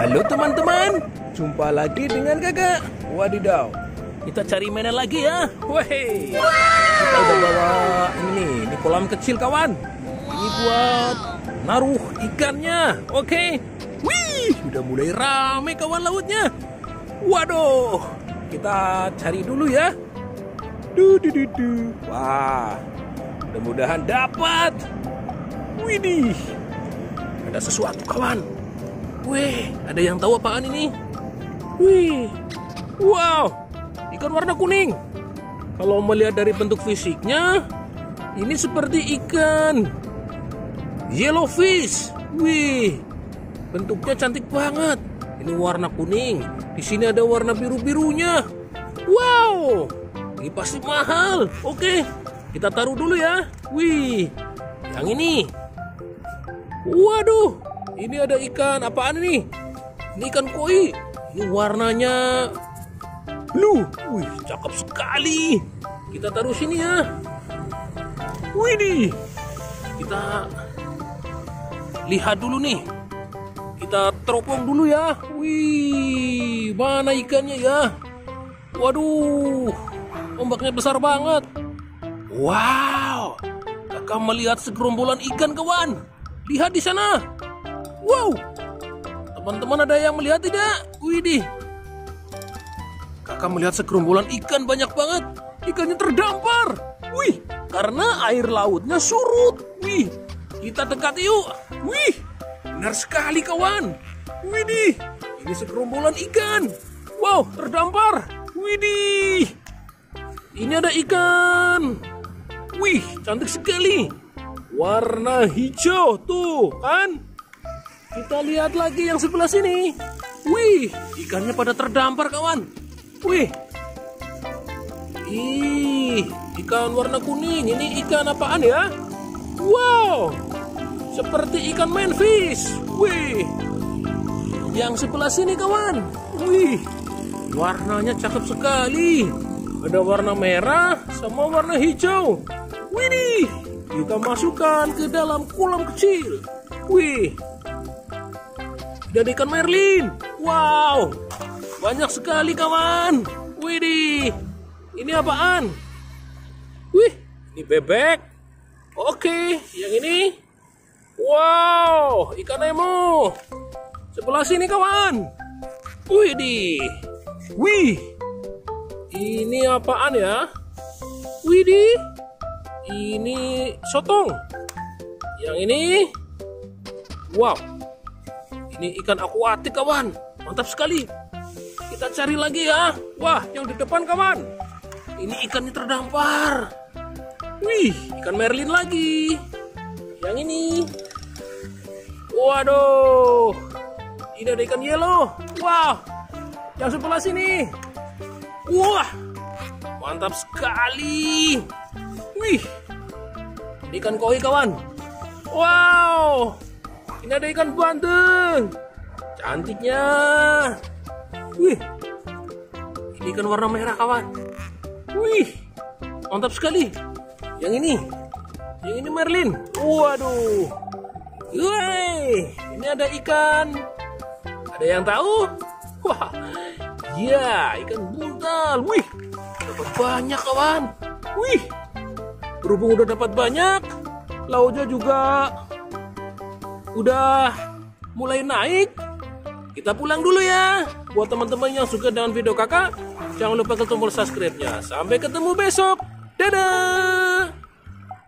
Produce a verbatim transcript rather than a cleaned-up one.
Halo teman-teman, jumpa lagi dengan kakak. Wadidaw, kita cari mainan lagi ya. Woi, kita udah bawa ini nih, ini kolam kecil kawan. Ini buat naruh ikannya. Oke, wih, udah mulai rame kawan lautnya. Waduh, kita cari dulu ya. Du, du, du, du. Wah, mudah-mudahan dapat. Widih, ada sesuatu kawan. Wih, ada yang tahu apaan ini? Wih, wow, ikan warna kuning. Kalau melihat dari bentuk fisiknya, ini seperti ikan yellowfish. Wih, bentuknya cantik banget. Ini warna kuning. Di sini ada warna biru-birunya. Wow, ini pasti mahal. Oke, kita taruh dulu ya. Wih, yang ini. Waduh, ini ada ikan apaan ini? Ini ikan koi. Ini warnanya blue. Wih, cakep sekali. Kita taruh sini ya. Widih, kita lihat dulu nih. Kita teropong dulu ya. Wih, mana ikannya ya? Waduh, ombaknya besar banget. Wow, kakak melihat segerombolan ikan kawan. Lihat di sana. Wow, teman-teman ada yang melihat tidak? Widih, kakak melihat segerombolan ikan banyak banget. Ikannya terdampar. Wih, karena air lautnya surut. Wih, kita dekat yuk. Wih, benar sekali kawan. Widih, ini segerombolan ikan. Wow, terdampar. Widih, ini ada ikan. Wih, cantik sekali. Warna hijau tuh kan. Kita lihat lagi yang sebelah sini. Wih, ikannya pada terdampar kawan. Wih, ih, ikan warna kuning. Ini ikan apaan ya? Wow, seperti ikan manfish. Wih, yang sebelah sini kawan. Wih, warnanya cakep sekali. Ada warna merah sama warna hijau. Widih, kita masukkan ke dalam kolam kecil. Wih, ada ikan merlin. Wow, banyak sekali kawan. Widih, ini apaan? Wih, ini bebek. Oke, yang ini. Wow, ikan Nemo. Sebelah sini kawan. Widih, wih, ini apaan ya? Widih, ini sotong. Yang ini, wow, ini ikan akuatik kawan. Mantap sekali. Kita cari lagi ya. Wah, yang di depan kawan. Ini ikannya terdampar. Wih, ikan merlin lagi. Yang ini. Waduh, ini ada ikan yellow. Wah, yang sebelah sini. Wah, mantap sekali. Wih, ini ikan koi kawan. Wow, ini ada ikan bandeng. Cantiknya. Wih, ini ikan warna merah kawan. Wih, mantap sekali. Yang ini, yang ini merlin. Waduh, wih, ini ada ikan. Ada yang tahu? Wah, ya, ikan buntal. Wih, dapat banyak kawan. Wih, berhubung udah dapat banyak, lautnya juga udah mulai naik. Kita pulang dulu ya. Buat teman-teman yang suka dengan video kakak, jangan lupa klik tombol subscribe-nya. Sampai ketemu besok. Dadah.